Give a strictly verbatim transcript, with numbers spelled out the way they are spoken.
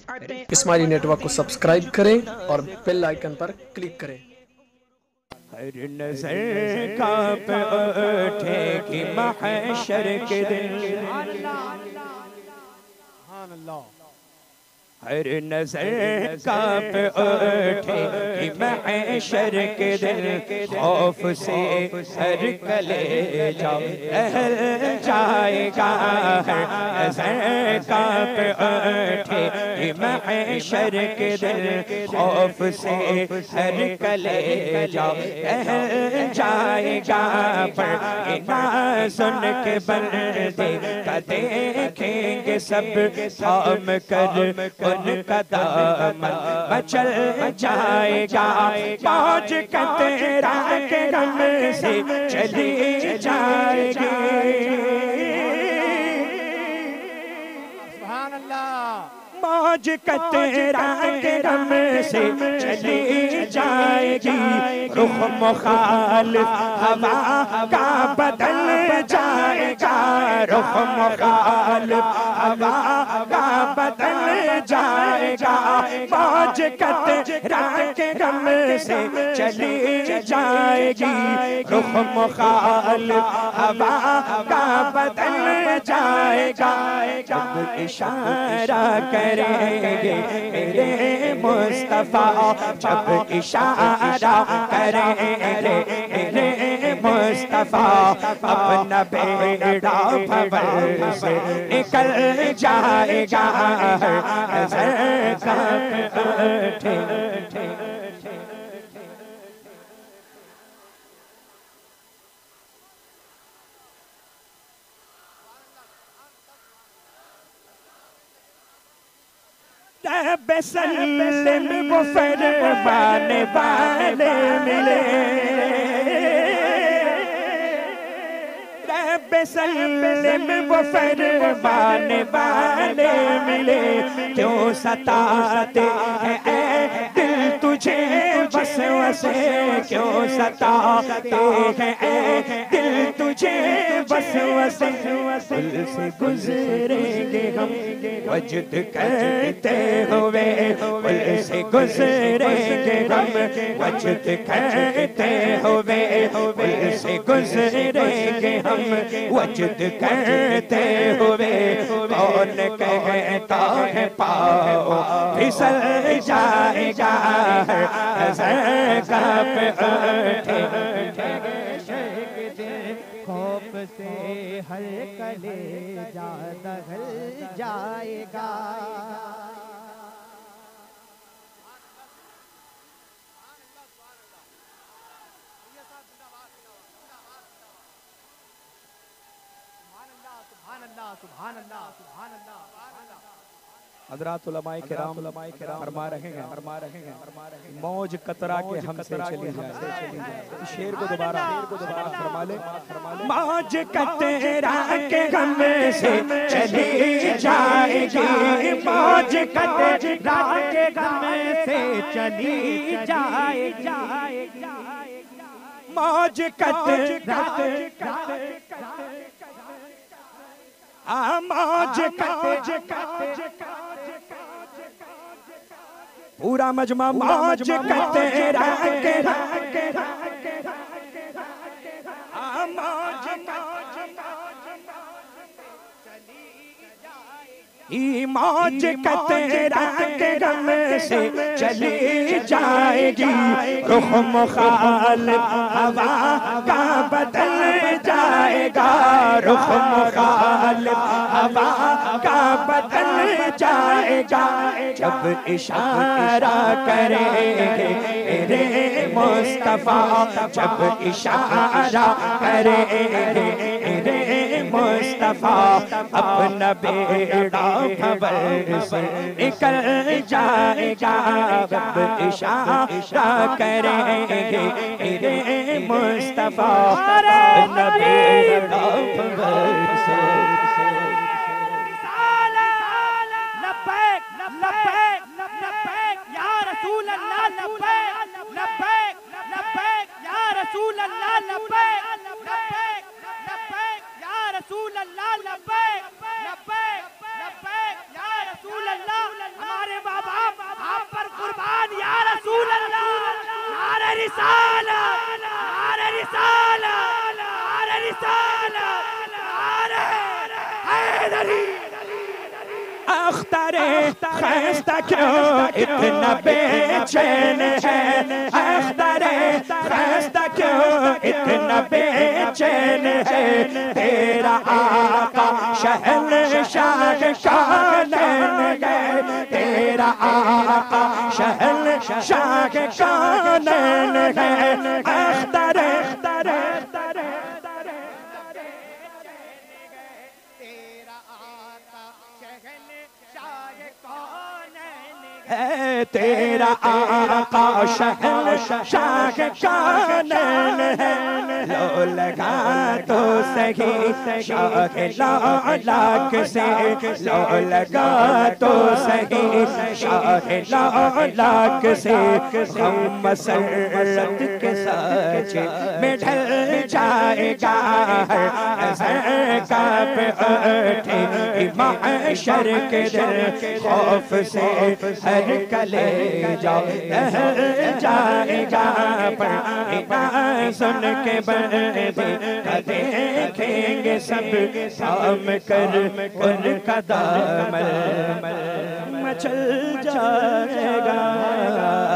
Ismaili network को subscribe करें और बेल आइकन पर क्लिक करें। हर नजर कांप उठेगी महशर के दिन, हर नजर कांप उठेगी महशर के दिन, खौफ से हर कलेजा दहल जाएगा। हर नजर कांप उठेगी महशर के दिन, खौफ से हर कलेजा दहल जाएगा। पर ना सुन के बंदे का देखेंगे सब थाम कर उनका दामन मचल जाएगा। मौज का तेरा के गम से चली जाएगी। सुभान अल्लाह। मौज का तेरा के गम से चली जाएगी। रुख मुखालिफ हवा का बदल जाएगा। रुख मुखालिफ हवा का बदल जाएगा। मौज का तेरा के गम से चली जाएगी। रुख मुखालिफ हवा का बदल जाएगा। जब इशारा करेंगे मेरे मुस्तफा, जब इशारा करेंगे मेरे मुस्तफा, अपना बेड़ा भंवर से निकल जाएगा। नज़र कांप उठे बेसल्लम वो फरमाने वाले मिले। बेसल्लम वो फरमाने वाले मिले। क्यों सताते हैं दिल तुझे वसवसे, क्यों सताते हैं दिल तुझे वसवसे। दिल से गुजरेंगे हम वजद करते हुए, दिल से गुजरेंगे हम वजद करते हुए, दिल से गुजरेंगे हम वजद करते हुए। कौन कहता है पाओ फिसल जाएगा। नज़र कांप उठे खौफ से हर कलेजा दहल जाएगा। हज़रात उलमाए किराम फरमा रहे हैं फरमा रहे हैं मौज कतरा के हमसे चली जाए। शेर को दोबारा फरमा ले। मौज कतरा के गम से चली जाएगी। मौज कतरा के गम से चली जाएगी। मौज कतरा मौज कतरा पूरा मजमा मौज कतरा के मौज कतरा के गम से चली जाएगी। रुख मुखालिफ हवा का बदल जाएगा। रुख मुखालिफ हवा का बदल जाएगा। जब इशारा करेंगे मेरे मुस्तफा, जब इशारा करेंगे मेरे मुस्तफा, अपना बेड़ा भंवर से निकल जाएगा। जब इशारा करेंगे मेरे मुस्तफा, अपना बेड़ा भंवर से। लब्बैक लब्बैक लब्बैक या रसूल अल्लाह, लब्बैक लब्बैक लब्बैक या रसूल अल्लाह, लब्बैक लब्बैक लब्बैक या रसूल अल्लाह, लब्बैक लब्बैक लब्बैक या रसूल अल्लाह। हमारे रिसाला नारे रिसाला नारे रिसाला नारे हैदरी। अख्तर खस्ता क्यों इतना बेचैन है, अख्तर खस्ता क्यों इतना बेचैन है, तेरा आका शहंशाह कौनैन है, तेरा आका शहंशाह कौनैन है, अख्तर तेरा आका शहंशाह कौनैन है, लो लगा तो सही शाह लाख से, लो लगा तो सही शाह लाख से, हम मसरत के साथ में ढल जाएगा कांप उठे महशर के दिन, खौफ से हर कलेजा जाएगा, पर सुन के बंदे देखेंगे सब शाम कर उनका दामन मचल जाएगा।